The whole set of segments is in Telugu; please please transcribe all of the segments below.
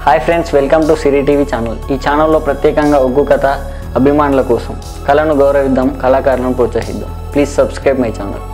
Hi friends, welcome to Siri TV channel. ఈ ఛానల్లో ప్రత్యేకంగా ఒగ్గు కథ అభిమానుల కోసం కళను గౌరవిద్దాం, కళాకారులను ప్రోత్సహిద్దాం. Please subscribe my channel.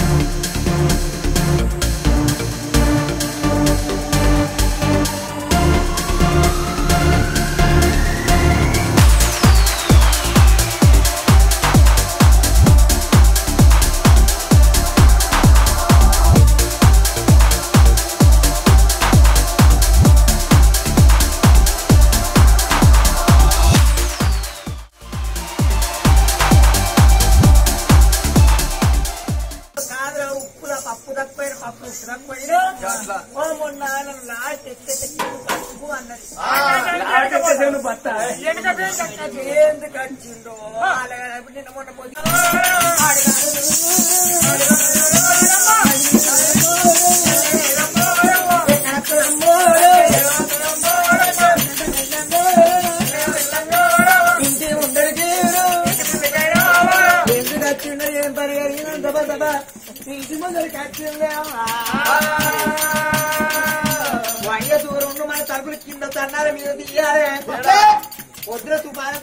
వయ్య దూరం మన తలుపుల కింద తన్నార మీద తీయాలి వద్దుల తుపాలకు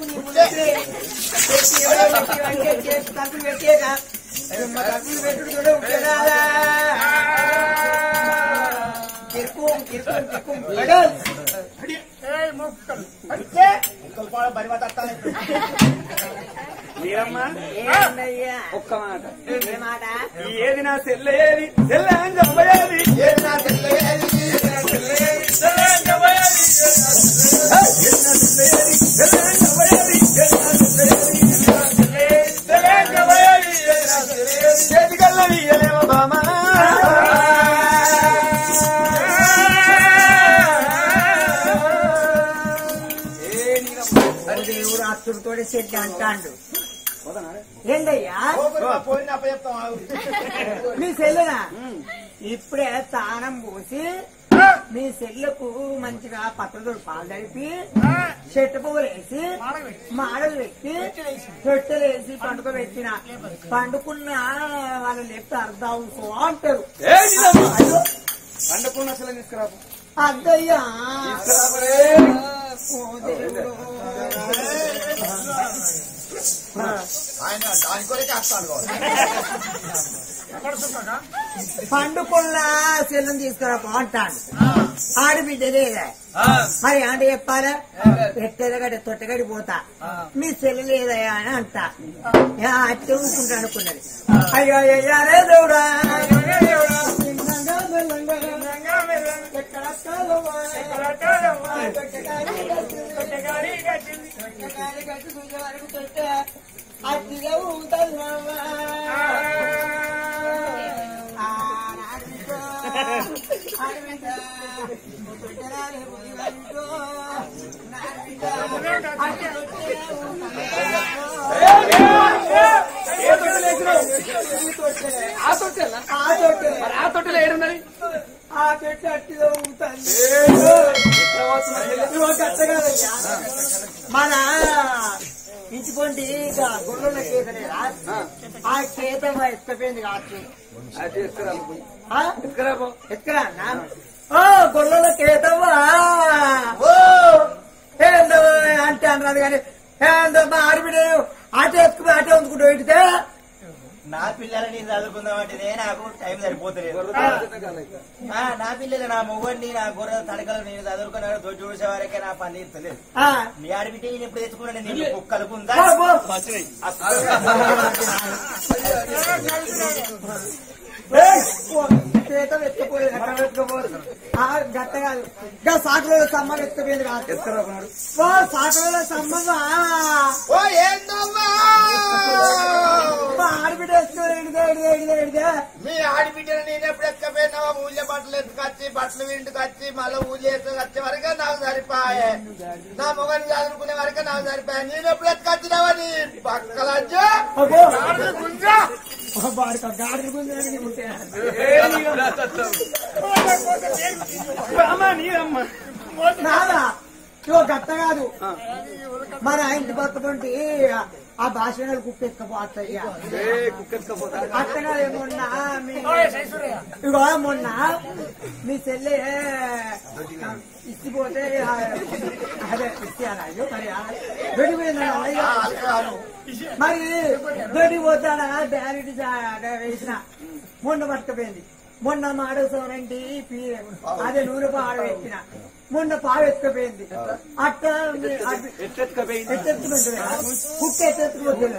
తలుపులు పెట్టేగా తలుపులు పెట్టుడు కూడా ఉంటేదా ఒక్క మాట ఏది నా సెల్లేది సెల్లని చెప్పేది ఏది నా సెల్లేది చేతికల్లది ఏమో బామా దేవుడు అత్తుడితో చెట్టు అంటాడు. ఏంటయ్యా మీ సెల్లెనా ఇప్పుడే తానం పోసి మీ సెల్లకు మంచిగా పత్రతోడు పాలు తడిపి చెట్టు పువ్వులు వేసి మాడలు పెట్టి రొట్టెలు వేసి పండుకోబెట్టిన పండుకున్న వాళ్ళు లేపితే అర్థం అంటారు. పండుకున్న అసలు తీసుకురా అద్దయ్యా పండుకున్న సెల్లుని తీసుకురా బాగుంటాడు. ఆడబిడ్డ లేదా మరి అంటే చెప్పాలా పెట్టేదగడ్డ తొట్టగడి పోతా మీ సెల్లు లేదయా అని అంటా అట్టి ఊరుకుంటా అనుకున్నది. అయ్యో అయ్యారే దేవుడా అట్టిగా ఊగుతాడు ఆ తొట్టెలు ఏడున్నది ఆ చెట్టు అట్టిగా ఊగుతాను. మన ఇంచుకోండి ఇక గుండెల కేతనేరా ఆ కేత ఎత్తపోయింది కావచ్చు ఎత్తుకరా అన్నా. ఓ గొల్లల కేతవా ఏందో అంటే అన్నది కానీ ఏందో మా ఆడబిడ్డ అటే ఎత్తుకు అటే ఉంచుకుంటూ పెడితే నా పిల్లలు నేను చదువుకుందామంటేనే నాకు టైం సరిపోతలేదు. నా పిల్లలు నా మొగండి నా గొర్రెల తడకలు నేను చదువుకున్నాడు దొడ్డు చూసే వారికే నా పని ఇస్తలేదు. మీ ఆడబిడ్డ నేను ఎప్పుడు తెచ్చుకున్నాను నేను కుక్కలుకుందా గట్ట కాదు సాకుల సమ్మగా ఎత్తుకుపోయింది కాదు సాకుల సమ్మగా ఆడబిడ్డ మీ ఆడబిడ్డలు నేను ఎప్పుడు ఎక్కపోయినావా ఊళ్ళో బట్టలు ఎత్తుకొచ్చి బట్టలు ఇంటికొచ్చి మళ్ళీ ఊళ్ళో ఎత్తుకొచ్చే వరకే నాకు సరిపోయే నా మొగని చదువుకునే వరకే నాకు సరిపోయా నేను ఎప్పుడు ఎత్తుకొచ్చినావా నీ పక్కలజ్జా ఇగో గట్ట కాదు మన ఇంటి పక్కపంటి ఆ భాషలు కుక్కెత్తుకపోతాయ్యా అట్టగా మొన్న ఇగో మొన్న మీ చెల్లె ఇచ్చిపోతే అదే ఇచ్చేయాలి మరి దొడ్డి పోతానా డైరెక్ట్ వేసిన మొన్న పట్టుకపోయింది మొన్న మాడసోనండి అదే నూనె పాడు ఎత్తిన మొన్న పావు ఎత్తుకపోయింది అట్లా కుక్క ఎత్తుకుపోతుంది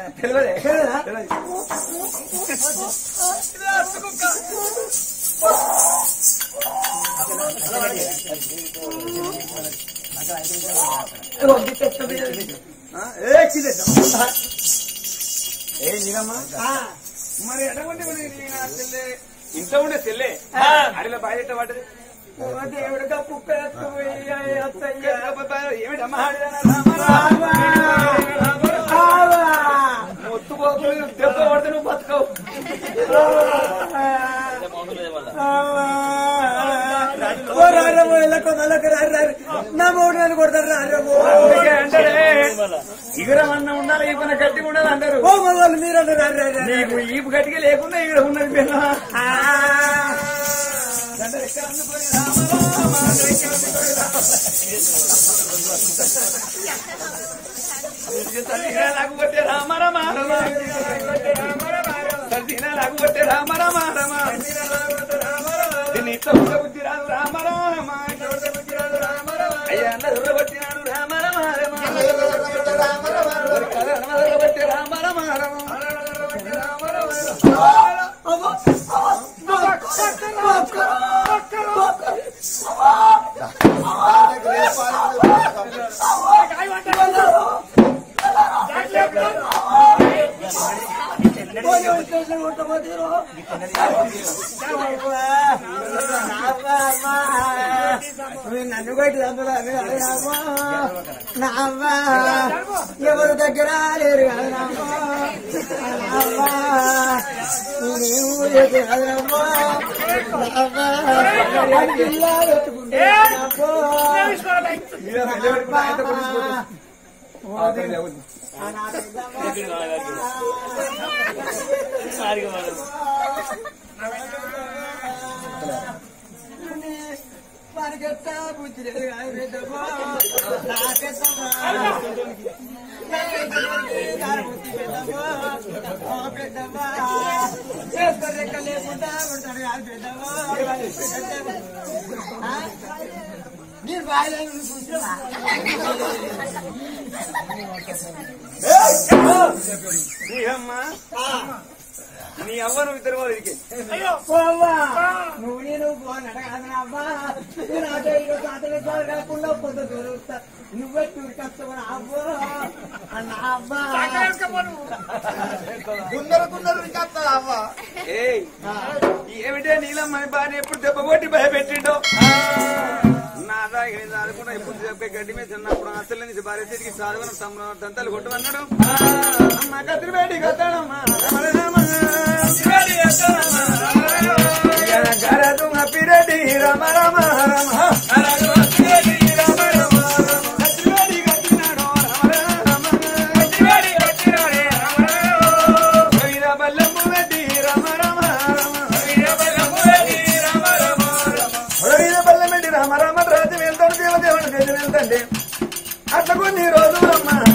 మరి ఎటువంటి ఇంత ఉండే చెల్లె అడిలో బయట పడ్డది దేవుడిగా కుక్క ఏమిటమ్మా మొత్తుకోకు దెబ్బ పడితే నువ్వు బతకవు నా మౌనాన్ని కొడతారు ఇగురమన్నా ఉండాలి ఈపన గట్టిగా ఉండాలి అంటారు మీరు అంటారు నీకు ఈపు గట్టిగా లేకుండా ఇక్కడ ఉన్నది పిల్ల కొట్టే రామరమా కొట్టే రామరమా బుద్ధి రాదు రామరామా అయ్యా అన్న కొట్టినాడు రామరమారమా కొట్టే రామరమారమా నన్ను బయట నావ్వా ఎవరు దగ్గర లేరు కదా నావ్వా మనకెత్తా బుద్ధి పెద్దమ్మా పెద్దమ్మా లెక్క లేకుండా ఉంటాడు కాదు పెద్దమ్మా మీరు బాగా చూసినా నీ అవ్వ నువ్వు ఇద్దరు వాళ్ళకి నువ్వు నేను అబ్బా కాకుండా కొంత దొరుకుతా నువ్వే కష్టపడి అబ్బో అన్న అబ్బా అవ్వ ఏమిటే నీలమ్మని బాగా ఎప్పుడు దెబ్బ కొట్టి భయపెట్టిండో నాదా చదువుకున్నా ఎప్పుడు చెప్పే గడ్డి మీద చిన్నప్పుడు అసలు నుంచి భార్య చేతికి చదువుకున్న దంతాలు కొట్టమన్నాడు అమ్మ కత్తిరిపేటి కత్తాడమ్మా పిరెడ్డి రమ రమ రమ అట్లా కొన్ని రోజులు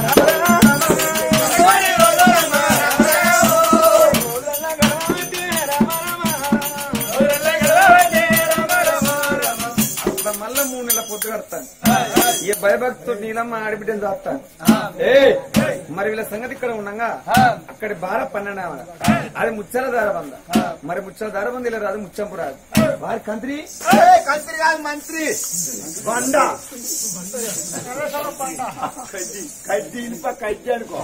మళ్ళా 3 నెలల పొద్దు కడతాను ఈ భయభక్తుడు నీలమ్మ ఆడిబిడ్డని చూస్తాను మరి వీళ్ళ సంగతి ఇక్కడ ఉండగా అక్కడి బార 12 అది ముచ్చల దారబంద మరి ముచ్చల దారబంద ఇలా రాదు ముచ్చంపు రాదు వారి కంత్రి కంత్రి కాదు మంత్రి బండ కడ్డి ఇనుప కడ్డి అనుకో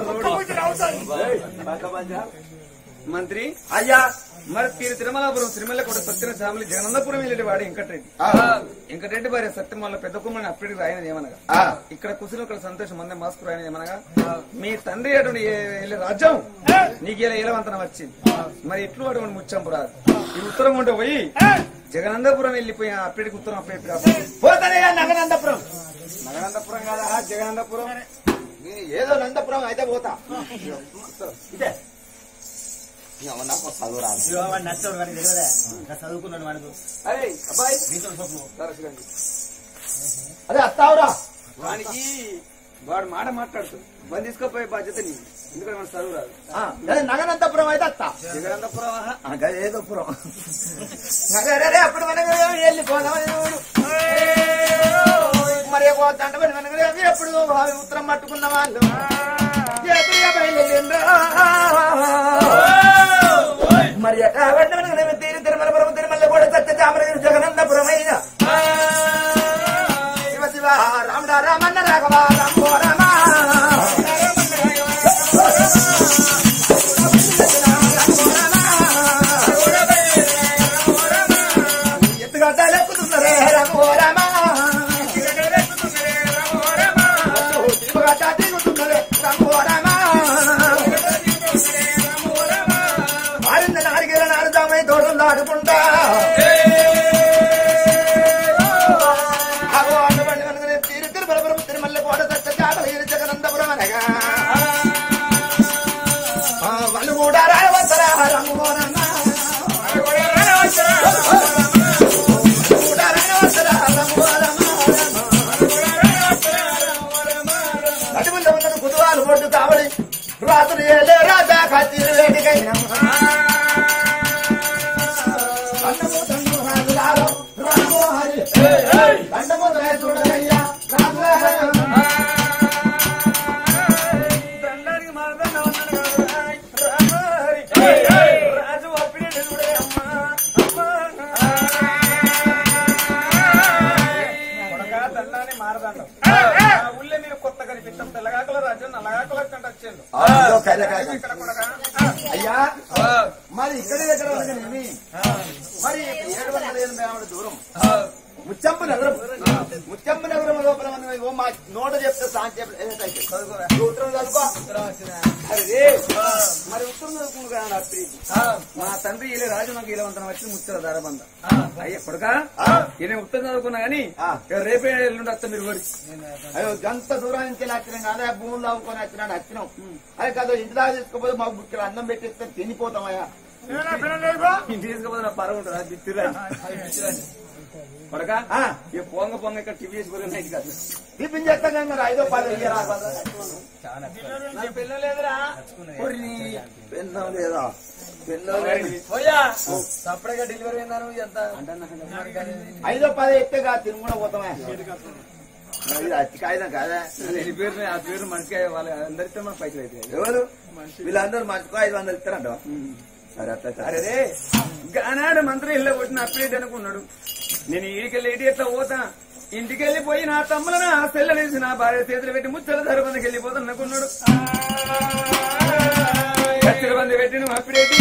మంత్రి అయ్యా మరి తీరు తిరుమలాపురం శ్రీమల్ల కూడా సత్యన ఫ్యామిలీ జగనందపురం వెళ్ళి వాడు వెంకటరెడ్డి భార్య సత్యం వల్ల పెద్ద కుమ్మని అప్పటికి రాయనది ఏమనగా ఇక్కడ కుసులు ఇక్కడ సంతోషం మందే మాస్కు రాయనది ఏమనగా మీ తండ్రి అటువంటి వెళ్ళే రాజ్యం నీకు ఇలా ఏలవంతనం వచ్చింది మరి ఎట్లు అటువంటి ముచ్చంపు రాదు ఈ ఉత్తరం ఉంటే పోయి జగనందపురం వెళ్ళిపోయి అప్పటికి ఉత్తరం అప్పటి పోతానే నగనందపురం నగరంతపురం కాదా జగనంతపురం ఏదో నందపురం అయితే పోతా ఇదే నాకు చదువు రాదు నచ్చడు కానీ తెలియదా చదువుకున్నాను వాడు అరే అబ్బాయి అదే వస్తావురా వానికి వాడు మాట మాట్లాడుతుంది బంద్ తీసుకోపోయే బాధ్యత నీ ఎందుకంటే మన చదువు రాదు అదే నగనంతపురం అయితే వస్తా జగనంతపురం ఏదోపురం నగరే అప్పుడు మనకు వెళ్ళిపోదామని మరి పోతాంటే మరి మనకు ఎప్పుడు ఉత్తరం పట్టుకున్న వాళ్ళు మరి ఎక్కడ తీరు తిరుమలపురం తిరుమల కూడా సత్య చామరగిరి జగనంతపురం అయినా శివ శివ రామ రామన్న రాఘవ రామో రామ ఎత్తుగడ్డలెక్కుతున్నారే రామో రామ దిగుతున్నారే రామో రామ ఆరింద నాలుగేళ్ళ నాలుదామై తోటలు దాటుకుంటా తీరు తిరుమలపురం తిరుమల కోట సత్య చామరగిరి జగనంతపురం అనగా వాళ్ళు కూడా రావచ్చరా రామో రామ అటుముందు ఉన్నది కుదువాలు పొట్టు కావడి రాత్రి ఏలే రాజా కత్తిరి వేడికైనా దండానికి మారదన్న రాజు అప్పుడే అమ్మా కొడగా దండాన్ని మారదండం ఊళ్ళో మీరు కొత్త కనిపించాం తెల్లగాకల రాజు నల్లగాకల కంటే వచ్చేది ఇక్కడ కొడగా అయ్యా మరి ఇక్కడ దగ్గర మరి 780 దూరం ముచ్చంపు నగరం లోపల మా నోట చెప్తే సాంతి ఉత్తరం చదువుకో అరే మరి ఉత్తరం చదువుకున్నాడు మా తండ్రి ఇలా రాజు నాకు ఇలవంతనం వచ్చి ముచ్చల దారబంద అయ్యా కొడుక ఈయన ఉత్తరం చదువుకున్నా గానీ రేపే ఎల్లుండి వస్తా మీరు వరి అయ్యో గంత దూరం నుంచి వచ్చినాం కదా భూములు అవ్వుకొని వచ్చినాం అదే కదా ఇంటి దాకా తీసుకుపోతే మాకు బుక్కిలో అన్నం పెట్టిస్తే తినిపోతామయ్యా ఇంటి తీసుకుపోతే నా పరవ ఉంటుంది అది తిరాజు కొడక ఇక పొంగ ఇక్కడ టీవీ వేసుకుని నైట్ కాదు టిఫిన్ చేస్తాం కదా 5-10 నాకు పిల్లలు లేదురా పెన్నం లేదా సపరేట్గా డెలివరీ అయిందాను ఎంత 5-10 ఎత్తే కాదు తిని కూడా పోతామే అచ్చి కాగితం కాదా ఆ పేరు మనిషికి వాళ్ళ అందరితో మన పైసలు అయితే ఎవరు వీళ్ళందరూ మనిషికో 500 ఇస్తారంట సరే అట్లా అరే గానాడు మంత్రి ఇళ్ళ కొట్టిన అప్డేట్ అనుకున్నాడు నేను ఈడికెళ్ళి ఇటు ఎట్లా పోతా ఇంటికెళ్ళిపోయి నా తమ్ముల నా సెల్లనేసి నా భార్య చేతులు పెట్టి ముచ్చల ధరబందికి వెళ్ళిపోతాను అనుకున్నాడు కచ్చల బంది పెట్టి నువ్వు అప్డేట్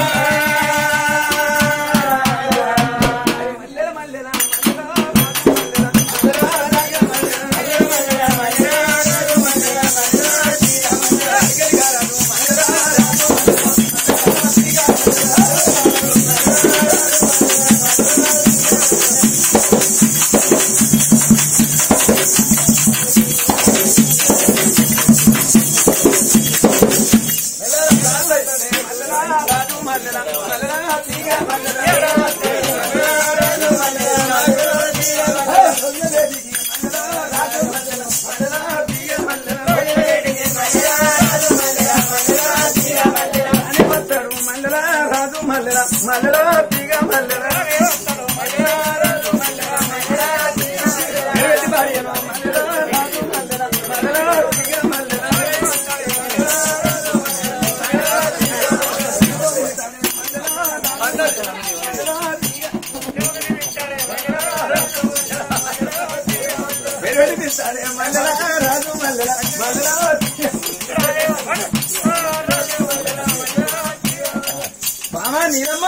బామా నీరమ్మా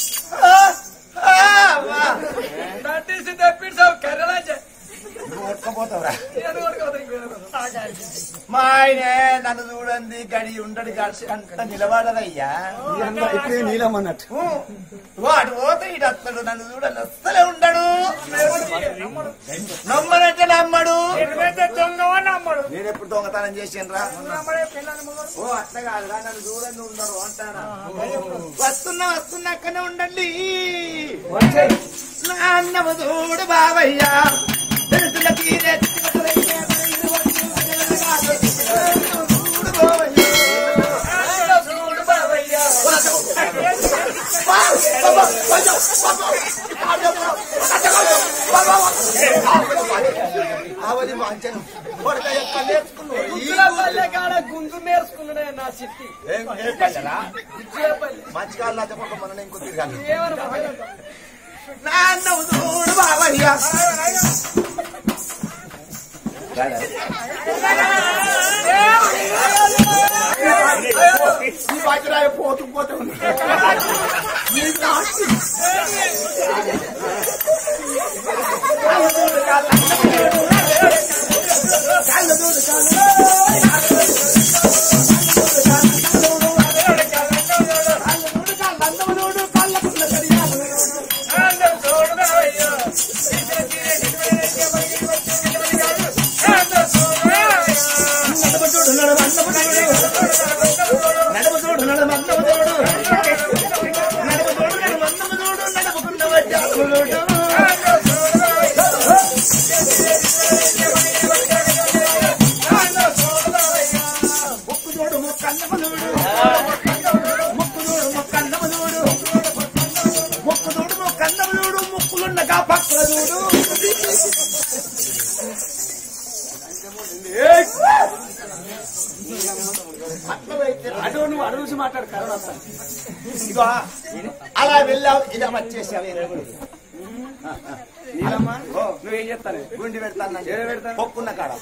ఓట్టుకపోతావురా మా ఆయనే నన్ను చూడండి గడి ఉండడు అంత నిలబడదయ్యా ఇప్పుడు నీలం అన్నట్టు వాడు పోతే ఇటు వస్తాడు నన్ను చూడండి అస్సలే ఉండడు నమ్మనంటే నమ్మడు దొంగతనం చేసిండ్రా ఓ అట్లా కాదురా నన్ను దూరంగా ఉండరు అంటారా వస్తున్నా అక్కడనే ఉండండి నా అన్నము చూడు బావయ్యా ఆవలి వాంచను గుంజు నేర్చుకున్నాడే నా చిట్టి మంచి కాళ్ళు నచ్చకుండా మనం ఇంకో తిరగాలి నా అన్నము చూడు బావయ్యా ఈ బాధ్యరాయ పోతూ ఉంది అటు నువ్వు అడుగు మాట్లాడు కరోనా ఇగో అలా వెళ్ళావు ఇలా వచ్చేసావు నీలమ్మా నువ్వేం చెప్తాను గుండి పెడతాను ఏదో పెడతాను పొక్కున్న కాడ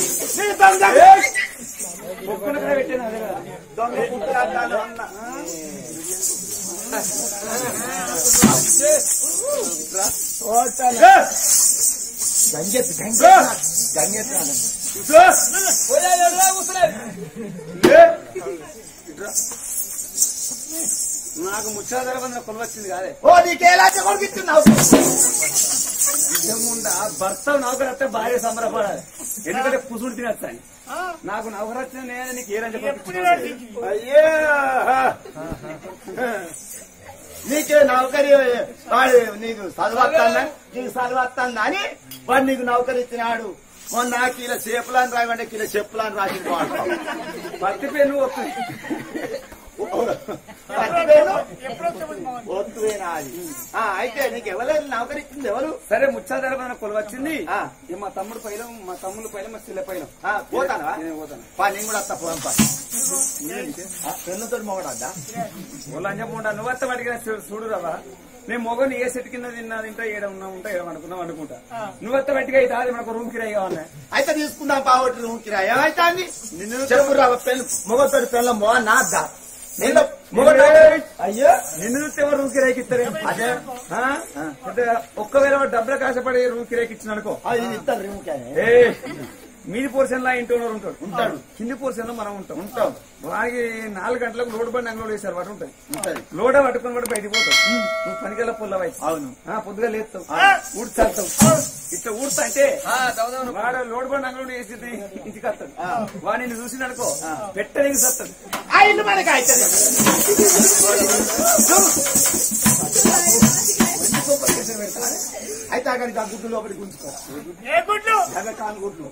పొక్కున కూడా పెట్టాను అదే కదా దొంగ పుట్టురాలు అన్న గంగెత్తు గంగెత్తు నాకు ముచ్చాదర బంధన కొలవచ్చింది కాదే ఓ నీకేలా కొడుకున్నావు నిజముండా భర్త నౌకరత్తే భార్య సంబరపడాలి ఎందుకంటే కుసుడు తినొచ్చాను నాకు నౌకరత్న నేను నీకు ఏ రంజ అయ్యా నీకే నౌకరి వాడు నీకు చదువుతాను నీకు చదువుతాను అని వాడు నీకు నౌకరి ఇచ్చినాడు మొన్న కిలో చేపులని రాయమంటే కిలో చెప్పులని రాసి పత్తి పేరు వస్తుంది అయితే నీకు ఎవరు నౌకరి ఇచ్చింది ఎవరు సరే ముచ్చాదర బంధన కొలవచ్చింది మా తమ్ముడు పైలం మా తమ్ముడు పైలం మా చెల్లె పైలం పోతానా నేను పోతాను నేను కూడా వస్తా పోదాం పెళ్ళతో మొగడద్దా వాళ్ళు అని చెప్పకుండా నువ్వు వస్తా వాటికి చూడు రావా నేను మొగని ఏ సెట్ కింద తింటా ఏడ ఉంటా ఏడ అనుకున్నాం అనుకుంటా నువ్వు వస్తా బట్టిగా అయితే అది మనకు రూమ్ కిరాయి కావాలి అయితే తీసుకుందాం పావటి రూమ్ కిరాయి ఏమైతే అండి నిన్ను చెప్పు రా మొగతోటి పెళ్ళం నాద్దా అయ్యో నిన్ను చూస్తే ఎవరు రూమ్ కిరాయికి ఇస్తారు అదే ఒక్కవేళ డబ్బుల కాశపడి రూమ్ కిరాయికి ఇచ్చిన అనుకో ఇస్తారు రూమ్ మీది పోర్షన్ లా ఇంటి ఓనర్ ఉంటాడు కింది పోర్షన్ లో మనం ఉంటాం వారికి 4 గంటలకు లోడ్ బండి అంగడి వేసారు వాటి ఉంటుంది లోడ పట్టుకుని కూడా బయటికి పోతావు నువ్వు పనికెళ్ళ పుల్లవై అవును పొద్దుగా లేస్తావు ఊడ్చేస్తావు ఇట్లా ఊడ్తా అంటే వాడు లోడ్ బండి అంగడి వేసి ఇంటికి వస్తాడు వాడిని చూసిననుకో పెట్టడానికి వస్తాడు ఇల్లు మనకి అవుతుంది అయితే అక్కడికి ఆ గుడ్డు లోపలికి గుంచుకో కాని గుడ్లు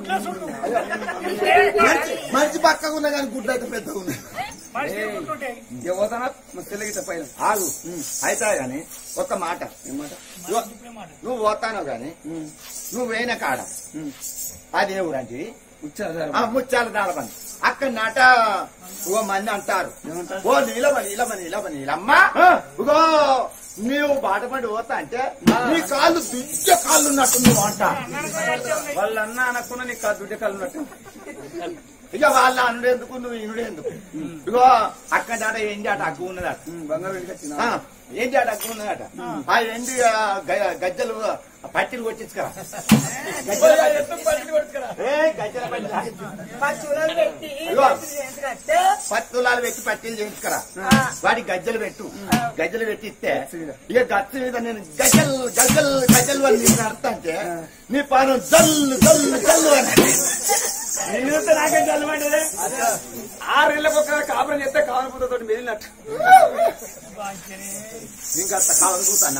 మంచి పక్కగా ఉన్నా కానీ గుడ్లు అయితే పెద్దగా ఉన్నాయి పోతానా తెల్లగిట పైన ఆగు అయితే గాని ఒక మాట నువ్వు పోతానో గాని నువ్వు వేయిన కాడ అది ఏ ఊరంటే ముచ్చాల దాడబంది అక్కడ నాట ఓ మంది అంటారు ఓ నీలమ్మా ఇగో నీవు బాటపడి పోతా అంటే నీ కాళ్ళు దుడ్డ కాళ్ళు ఉన్నట్టు నువ్వు అంట వాళ్ళన్నా అనకుండా నీకు దుడ్డ కాళ్ళు ఉన్నట్టు ఇక వాళ్ళ అనుడేందుకు నువ్వు ఇనుడేందుకు ఇగో అక్కడ ఎండి అట అగ్గు ఉన్నదట బంగారు ఏంటి అట అగ్గు ఉన్నదట ఆ ఎండి గజ్జలు పట్టిలు కొట్టించుకరా పత్తులాలు పెట్టి పట్టీలు చేయించుకరా వాటి గజ్జలు పెట్టి ఇస్తే ఇక గచ్చు మీద నేను గజ్జలు అని నేను అర్థం అంటే నీ పానం జల్లు జల్లు జల్లు అని నిన్ను నాకేం చల్లమంటే 6 ఏళ్ళకి ఒక కాపురం చేస్తే కావనపూతతో మెదిలినట్టు ఇంకా కావాలనుకుంటాను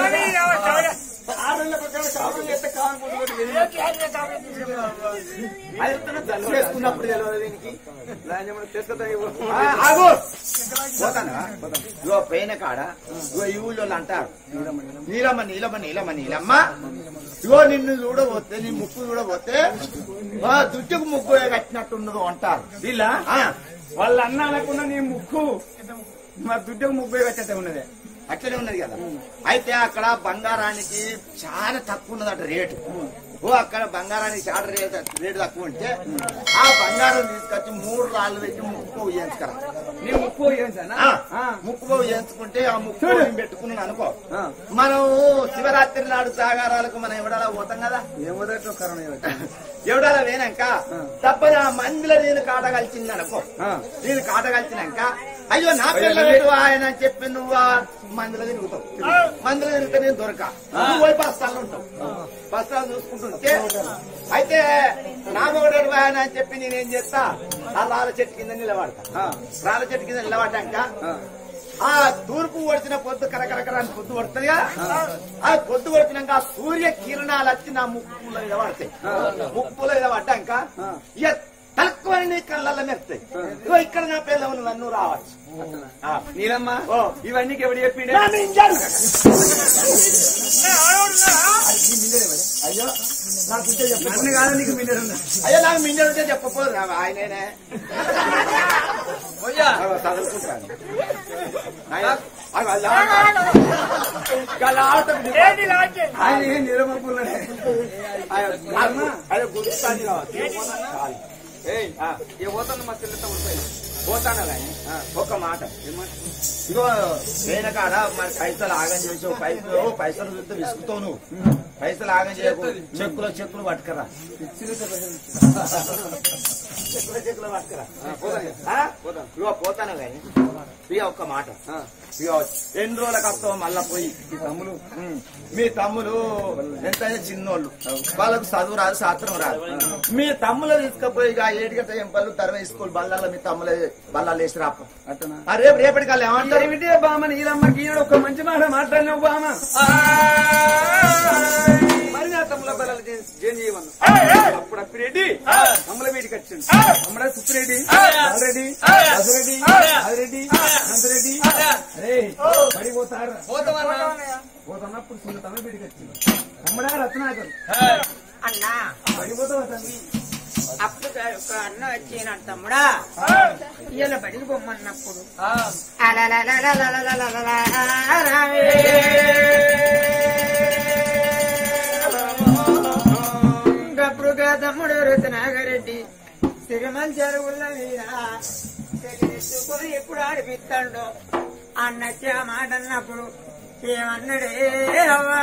6 ఏళ్ళకి ఒక కాపురం చేస్తే కావనపూతతో మెదిలినట్టు చేసుకున్నప్పుడు తెలియదు దీనికి ఆగు పోతానా ఇగో పైన కాడ ఇగో ఈ ఊళ్ళో అంటారు నీలమ్మ నీలమ్మ నీలమ్మ నీలమ్మ ఇగో నిన్ను చూడబోతే నీ ముక్కు చూడబోతే దుడ్డుకు ముగ్గు కట్టినట్టున్నదో అంటారు ఇలా వాళ్ళ అన్న అనకుండా నీ ముక్కు మా దుడ్డకు ముగ్గు కట్టేస్తే ఉన్నదే అట్లనే ఉన్నది కదా అయితే అక్కడ బంగారానికి చాలా తక్కువ ఉన్నదట రేటు అక్కడ బంగారానికి చాలా రేటు తక్కువ ఉంటే ఆ బంగారం తీసుకొచ్చి 3 రాళ్ళు పెట్టి ముక్కు వేయించుకరా నీ ముక్కు ముక్కు వేయించుకుంటే ఆ ముక్కు పెట్టుకున్నాను అనుకో మనం శివరాత్రి నాడు జాగారాలకు మనం ఎవడాలా పోతాం కదా ఎవడాలా వేనాక తప్పని ఆ మందిలో నేను కాట కలిసింది అనుకో నేను కాట కలిసినాక అయ్యో నా పిల్లలు ఆయన చెప్పి నువ్వు మందులో తిరుగుతావు మందులో తిరిగితే నేను దొరక నువ్వు పోయి బస్తాలు ఉంటావు బస్తాలు చూసుకుంటుంటే అయితే నా మొగడు ఆయన అని చెప్పి నేనేం చేస్తా ఆ రాళ్ళ చెట్టు కింద నిలబడతా రాళ్ళ చెట్టు కింద నిలబడ్డాక ఆ తూర్పు పడిచిన పొద్దు కరకరకర అని పొద్దు పడుతుందిగా ఆ పొద్దు పడినాక ఆ సూర్య కిరణాలు వచ్చి నా ముక్కులో నిలబడతాయి ముక్కులో నిలబడ్డాక ఇక తక్కువ నీ కళ్ళల్లో మెరుతాయి ఇగో ఇక్కడ నా పిల్లలు నన్ను రావచ్చు నీలమ్మ ఇవన్నీ ఎవడు చెప్పిండే అయ్యో నాకు నన్ను కాదు నీకు మిండరు అయ్యో నాకు మింజలు ఉంటే చెప్పపోదు ఆయననే చదువుకుంటాను ఆయన ఏం నిరమపుల్లనే అదే గుర్తాన్ని ఏ పోతాను మా చెల్లెతో ఉంటాయి పోతాను కానీ ఒక మాట ఇగో నేను కాడ మరి పైసలు ఆగం చేసావు పైసలు చూస్తే విసుకుతావు నువ్వు పైసలు ఆగం చేయకు చెక్కులు పట్టుకరా చెక్కులు పట్టుకరా ఇగో పోతాను కానీ ఇక ఒక్క మాట ఇక ఎన్ని రోజులకు వస్తావు మళ్ళా పోయి మీ తమ్ములు ఎంతైనా చిన్నోళ్ళు వాళ్ళకు చదువు రాదు శాస్త్రం రాదు మీ తమ్ములు తీసుకుపోయి ఇక 7 గంటల ఎంపళ్ళు తరవై స్కూల్ బళ్ళల్లో మీ తమ్ములే బళ్ళాలు వేసి రాప రేపటి కాళ్ళు ఏమంటారు బామ నీలమ్మకి ఒక మంచి మాట మాట్లాడినావు బామ మరి నా తమ్ముల బలాలు జైన్ చేయమన్నా అప్పుడు అప్పిరెడ్డి తమ్ముల వీటికి వచ్చింది తమ్ముడ సుప్పిరెడ్డి రెడ్డి అసురెడ్డి అదిరెడ్డి అంతరెడ్డి అరే పడిపోతారు పోతున్నప్పుడు చిన్న తమ్ముల వీటికి వచ్చింది తమ్ముడా రత్నాకర్ అన్నా పడిపోతావా తమ్మి అప్పుడు ఒక అన్న వచ్చిన తమ్ముడా ఇలా బడికి పొమ్మన్నప్పుడు గప్పుడుగా తమ్ముడు రత్నాగరెడ్డి సిరిమల్ చెరువుల మీద తెగెత్తుకొని ఎప్పుడు ఆడిపిస్తాడో అన్నచ్చి ఆ మాట అన్నప్పుడు ఏమన్నాడే అవ్వా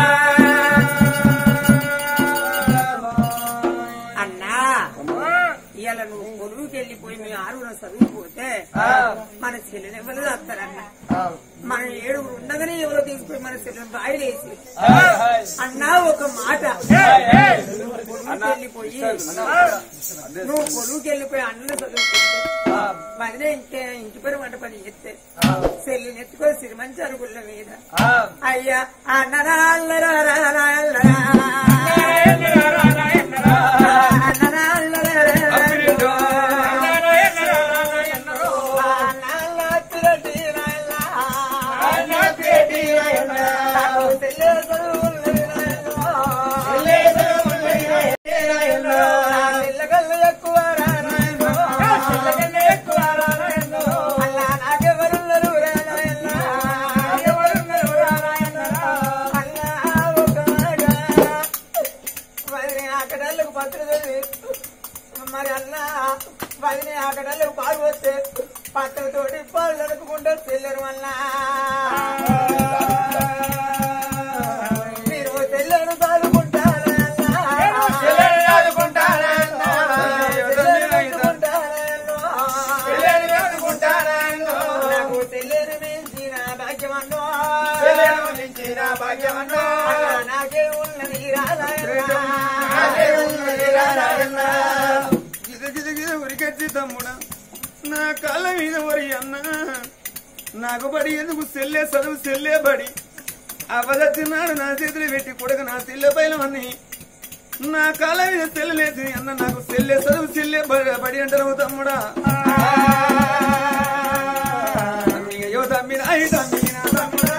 అన్నా ఇవాళ నువ్వు కొలువుకి వెళ్ళిపోయి మీ 6 చదువుకుపోతే మన చెల్లెని ఎవరు వస్తారన్నా మన 7 ఉండగానే ఎవరో తీసుకుని మన చెల్లెని బాయిలేసి అన్నా ఒక మాట వెళ్ళిపోయి నువ్వు కొలువుకి వెళ్ళిపోయి అన్న చదువుకుంటే మదినే ఇంటి పేరు వంట పని చేస్తే చెల్లిని ఎత్తుకొని సిరిమంచి అరుగుల మీద అయ్యా అన్నరా మరి అన్న వదిన అక్కడ పాలు వస్తే పట్టతోటి పాలు నడుపుకుంటూ చెల్లరు వల్ల మీరు చెల్లెను పాలుకుంటారా నాకు చెల్లెను మించిన భాగ్యమన్నో నాకే ఉన్నది రాదా తమ్ముడా నా కాళ్ళ మీద వరి అన్న నాకు బడి ఎందుకు సెల్లే చదువు సెల్లే బడి అవదచ్చినాడు నా చేతులు పెట్టి కొడుకు నా తెల్ల పైలమని నా కాళ్ళ మీద సెల్లలేదు అన్న నాకు సెల్లే చదువు సెల్లే బడి అంటారు తమ్ముడా అయ్యో తమ్మిన అయ్యి తమ్మిన తమ్ముడా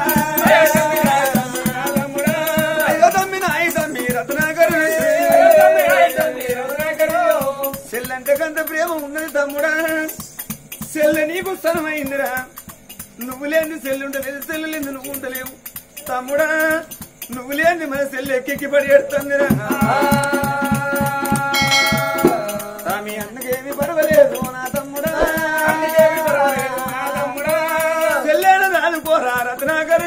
అయ్యో తమ్మిన అయ్యి తమ్మి రత్నాకరు సెల్లంటే కంత ప్రేమ ఉన్నది తమ్ముడా సెల్ల నీకు స్థలమైందిరా నువ్వు లేని సెల్లు ఉండలేదు సెల్లు లేదు నువ్వు ఉండలేవు తమ్ముడా నువ్వు లేని మన సెల్లు ఎక్కి పడి ఎడుతుందిరా మీ అన్నకేమి పర్వాలేదు నా తమ్ముడా సెల్లేడు రాదుకోరా రత్నాకరు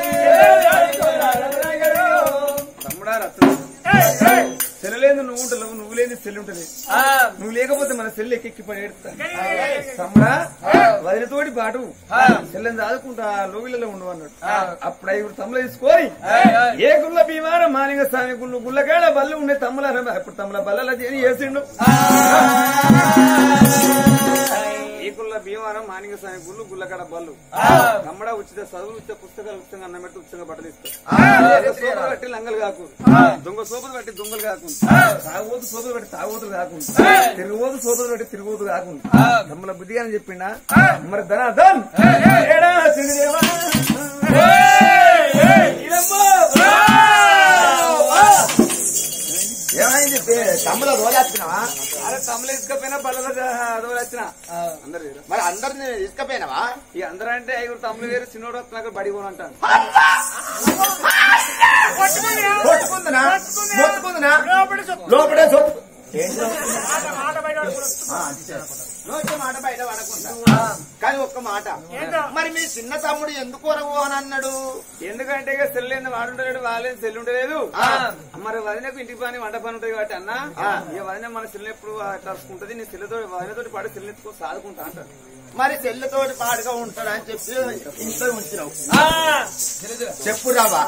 తమ్ముడా రత్న సెల్లలేదు నువ్వు ఉండలేవు నువ్వు లేని సెల్లు ఉంటలేదు నువ్వు లేకపోతే మన సెల్లు ఎక్కి పడి ఎడుతా తమ్ముడా వదిలితోటి పాటు సెల్లని దాదుకుంటా లోవిలలో ఉండు అన్నాడు అప్పుడు 5 తమ్ములు తీసుకొని ఏ గుళ్ళ భీమారం మానింగ స్వామి గుళ్ళు గుళ్ళకాడ బల్లు ఉండే తమ్ముల ఇప్పుడు తమ్ముల బల్లలా చేరి వేసిండు ఏ గుళ్ళ భీమారం మానింగ స్వామి గుళ్ళు గుళ్ళకాడ బల్లు తమ్ముడా ఉచిత చదువులు ఉచిత పుస్తకాలు ఉచితంగా అన్నం పెట్టి ఉచితంగా బట్టలు ఇస్తారు సోపులు బట్టి లంగలు కాకుండా దొంగ సోపులు బట్టి దొంగలు కాకుండా తాగుబోతు సోపులు బట్టి తాగుబోతులు కాకుండా తిరుగుబోతు సోపులు బట్టి తిరుగుబోతు కాకుండా తమ్ముల బుద్ధిగా అని చెప్పిండా మరి ధనాధన్ ఏమైంది తమ్ముల రోజుచ్చినావా అరే తమ్ములు ఇసుకపోయినా బల్ల రోజు వచ్చిన అందరు మరి అందరిని తీసుకపోయినావా ఈ అందరూ అంటే 5 తమ్ములు వేరు చిన్నోడు వస్తున్నాక బడి పోను అంటాను మొత్తుకుందినా లోపడే చొప్పు మాట బయట పడకుండా కానీ ఒక్క మాట మరి మీ చిన్న తమ్ముడు ఎందుకు వరవు అని అన్నాడు ఎందుకంటే ఇక సెల్లు వాడుంటలేడు వాళ్ళేది సెల్లు ఉండలేదు మరి వదినకు ఇంటికి పని వంట పని ఉంటుంది కాబట్టి అన్న ఇక వదిన మన సెల్లు ఎప్పుడు తలుసుకుంటది నీ సెల్లుతో వదినతోటి పాడు సెల్లు ఎత్తుకో సాదుకుంటా అంటాడు మరి సెల్లుతోటి పాడుగా ఉంటాడు అని చెప్పి ఇంట్లో ఉంచినావు చెప్పు రావా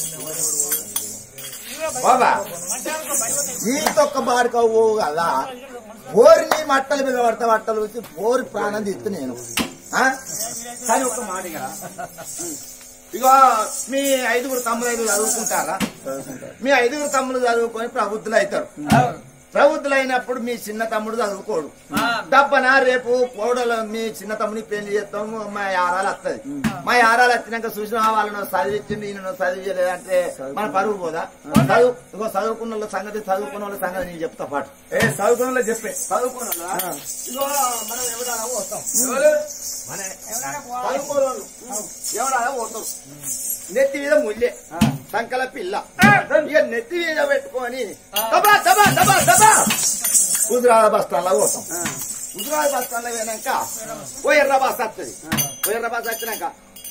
బాబా నీతొక్క బాడుగా పోవు కదా పోరి నీ మట్టల మీద పడతా బట్టలు వచ్చి పోరి ప్రాణం తీస్తు నేను కానీ ఒక్క మాటగా ఇగో మీ 5 తమ్ముడు చదువుకుంటారా మీ 5 తమ్ముడు చదువుకొని ప్రబుద్ధులు అవుతారు ప్రబుద్ధులు అయినప్పుడు మీ చిన్న తమ్ముడు చదువుకోడు దబ్బనా రేపు కోడలు మీ చిన్న తమ్ముడికి పెళ్లి చేస్తాము మా యారాలు వస్తుంది మా యారాలు వచ్చినాక చూసిన వాళ్ళను చదివించింది ఈయన చదివించలేదంటే మన పరువు పోదా ఇగో చదువుకున్న వాళ్ళ సంగతి చదువుకున్న వాళ్ళ సంగతి నేను చెప్తా పాటు చదువుకున్న వాళ్ళు చెప్పే చదువుకున్న ఇగో మనం ఎవరైనా వస్తాం మన చదువుకోవాలి ఎవరైనా పోతాం నెత్తి మీద ముల్లే సంకల పిల్ల ఇక నెత్తి మీద పెట్టుకొని దబా దబా దబా దబా హుజురాబాద్ బస్ స్టాండ్ లో పోతాం హుజురాబాద్ బస్ స్టాండ్ లో పోయినాక ఓ ఎర్ర బస్ వస్తుంది ఓ ఎర్ర బస్ వచ్చినాక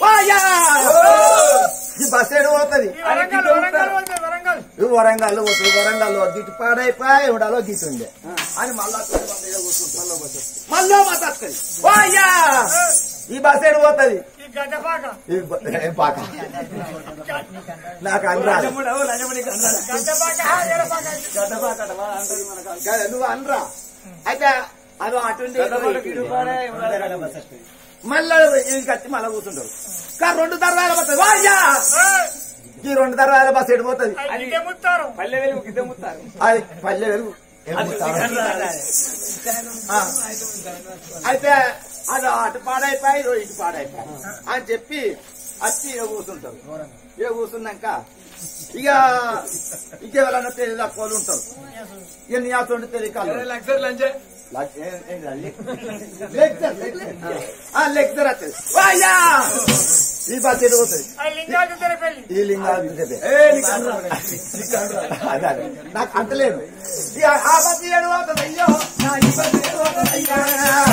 ఈ బస్ ఏడు పోతుంది వరంగల్ పోతుంది వరంగల్లో గిట్టు పాడైపోయి ఉండాలో గిట్టు ఉండే అని మళ్ళా మళ్ళా బస్ వస్తుంది ఈ బస్ ఏడు పోతుంది పాక నాకు అనరా నువ్వు అనరా అయితే అది అటువంటి మళ్ళా కచ్చి మళ్ళా కూర్చుంటారు కానీ 2 తరాల బస్ ఈ 2 తరాల బస్ ఎడిపోతుంది పల్లె వెలుగు గిద్దె ముత్తారు అది పల్లె వెలుగు అయితే అది అటు పాడైపోయి ఇటు పాడైపోయి అని చెప్పి వచ్చి కూర్చుంటారు కూర్చున్నాక ఇక ఇంకెవరన్నా తెలియదు తక్కువలు ఉంటారు ఇక నీ అటువంటి తెలియకాలు లెక్చర్ వస్తుంది ఈ బస్ ఎడిపోతుంది ఈ లింగాలు నాకు అంటలేదు ఇక ఆ బస్ ఎడిపోతుంది అయ్యో నా ఈ బస్ ఎడిపోతుంది అయ్యా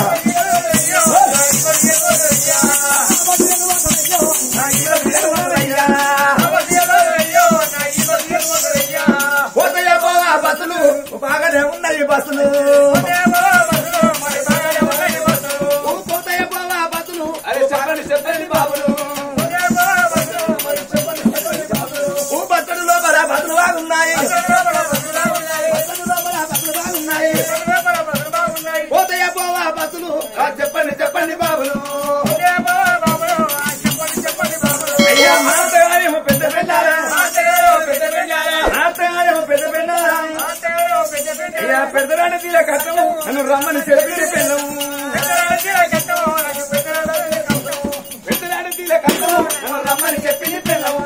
పోతాయా బాగా బస్సులు బాగానే ఉన్నాయి బస్సులు పోతాయా బాగా బస్సులు చెప్పండి బాబులు బస్సులు లోపల బస్సులు బాగున్నాయి పోతాయా బాగా పెద్దరాడ తీల కట్టము నన్ను రమ్మని తెలిపి పెళ్ళము పెద్దరాడ తీల కట్టము నన్ను రమ్మని చెప్పింది పెళ్ళము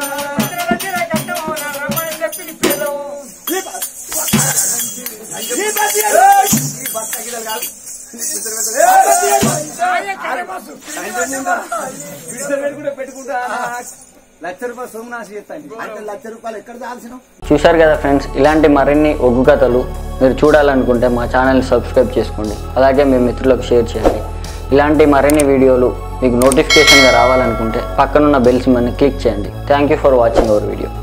పెట్టుకుంటా ₹1,00,000 సోమనాశి చేస్తాను అంటే ₹1,00,000 ఎక్కడ చాల్సిన చూశారు కదా ఫ్రెండ్స్, ఇలాంటి మరిన్ని ఒగ్గు కథలు మీరు చూడాలనుకుంటే మా ఛానల్ని సబ్స్క్రైబ్ చేసుకోండి. అలాగే మీ మిత్రులకు షేర్ చేయండి. ఇలాంటి మరిన్ని వీడియోలు మీకు నోటిఫికేషన్గా రావాలనుకుంటే పక్కనున్న బెల్ సింబల్ని క్లిక్ చేయండి. Thank you for watching our video.